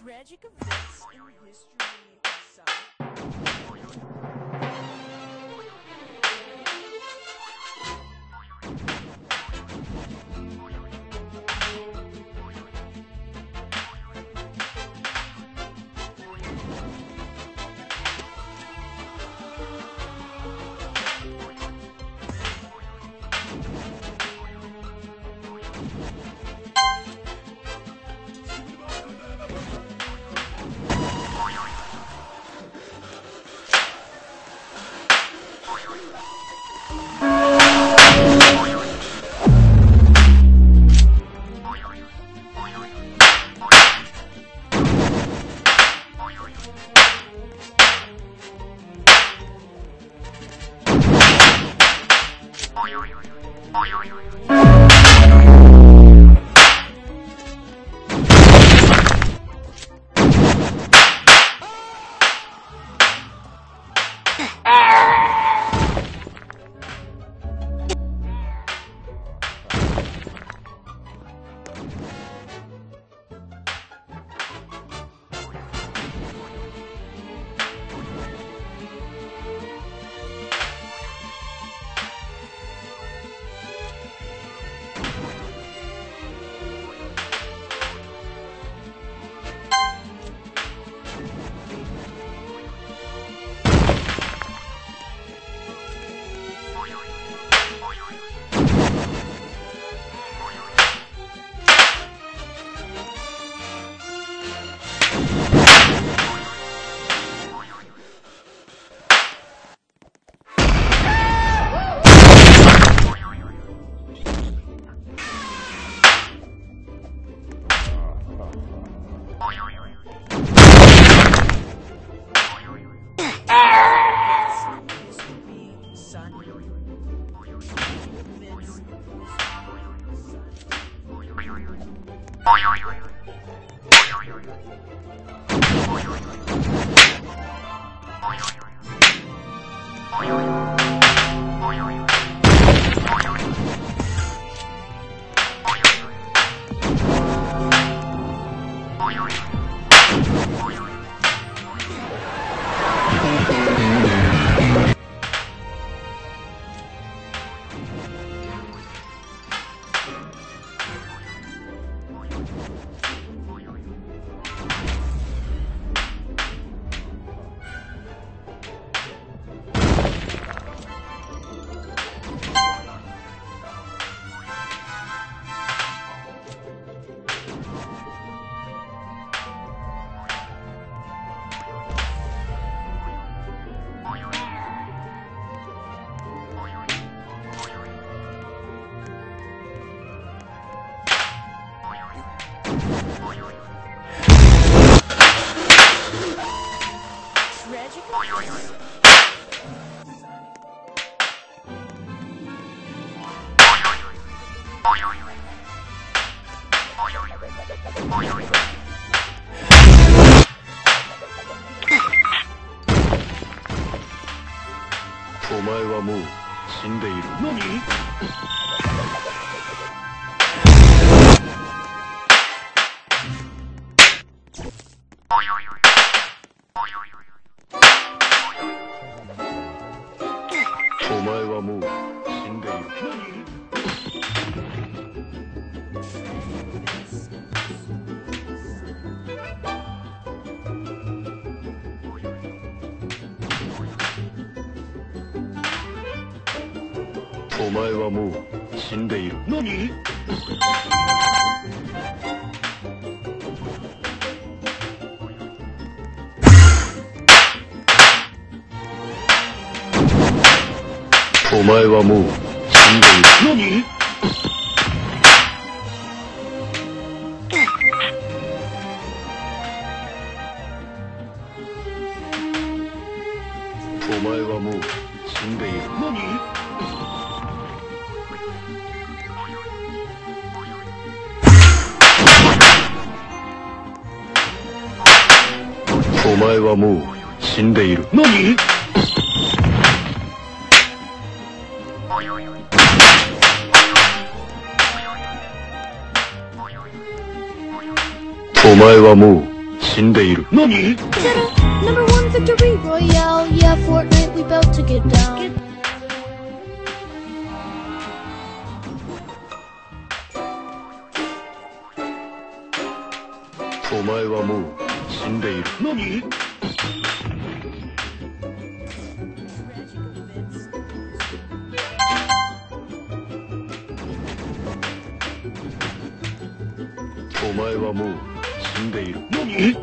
Tragic events in history, son. お前はもう死んでいる。何？お前はもう死んでいる。何？お前はもう死んでいる。何？お前はもう死んでいる。何？お前はもう死んでいる。何？ Is that a number one victory royale? Yeah, Fortnite, we about to get down. お前はもう死んでいる。何？ お前はもう死んでいる。何？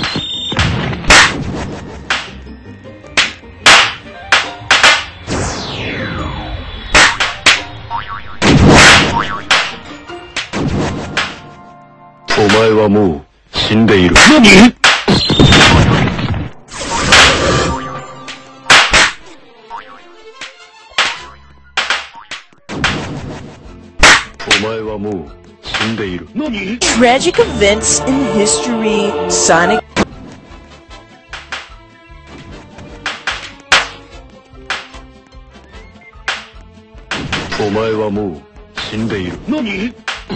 お前はもう死んでいる。何？ お前はもう死んでいる。何？ Tragic events in history. Sonic. お前はもう死んでいる。何？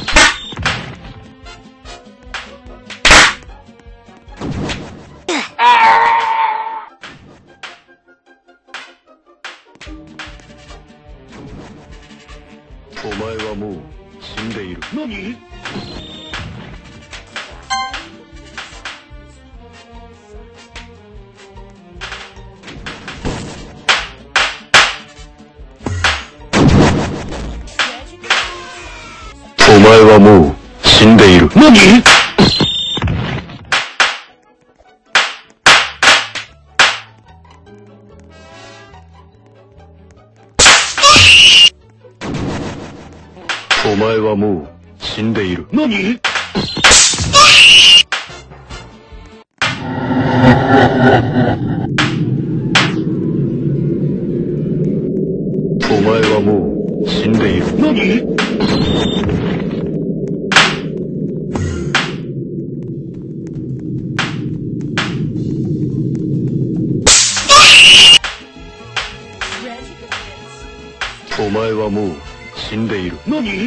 お前はもう死んでいる。何？ お前はもう死んでいる。何？ お前はもう死んでいる。何？ お前はもう死んでいる。何？ お前はもう死んでいる。何？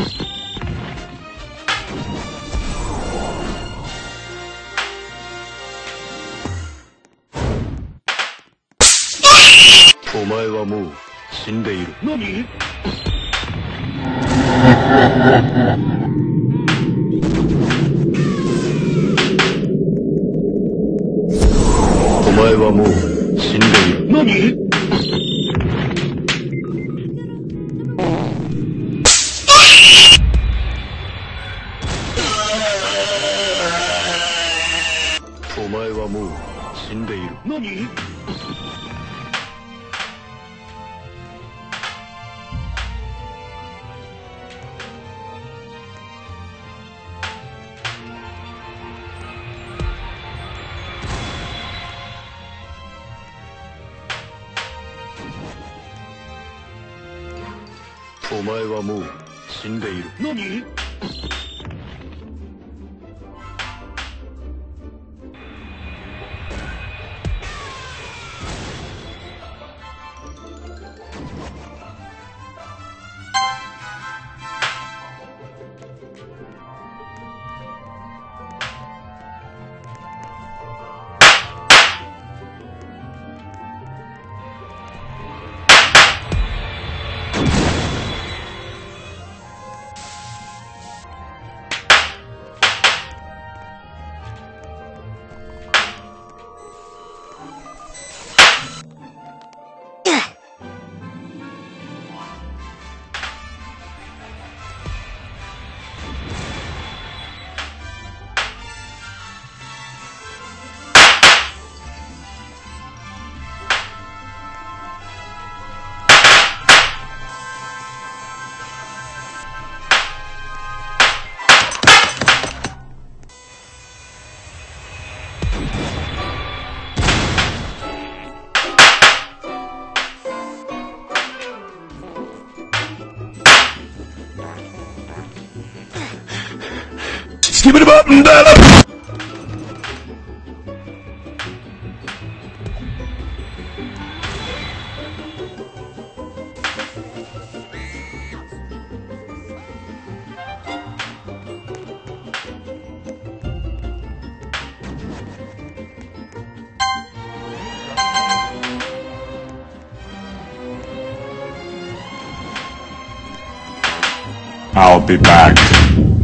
お前はもう死んでいる。何？ お前はもう死んでいる。何？ お前はもう死んでいる。何？ お前はもう死んでいる。何？ Skip it up and down up. I'll be back.